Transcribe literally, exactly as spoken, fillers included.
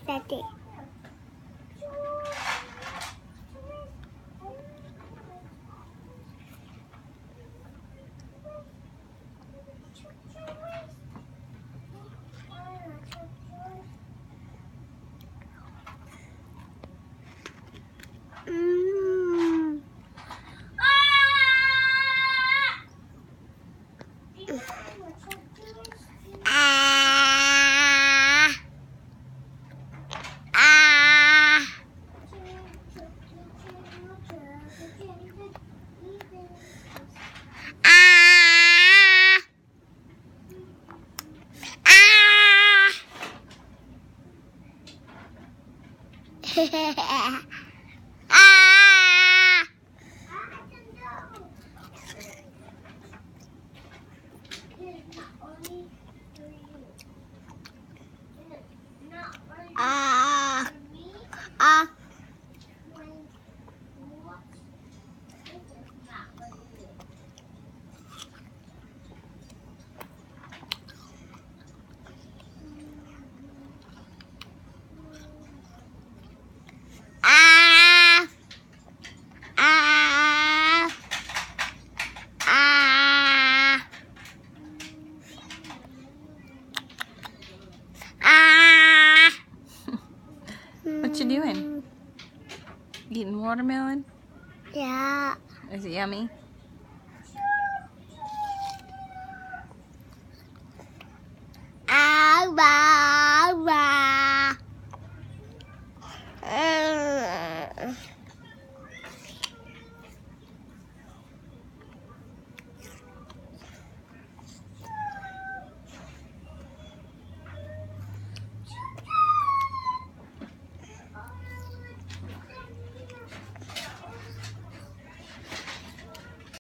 Daddy. Mm. Ah. Ah. Ah. Ah. Ah. Ah. Ah. Ah. Ah. Ah. Ah. What you doing? Eating watermelon? Yeah. Is it yummy?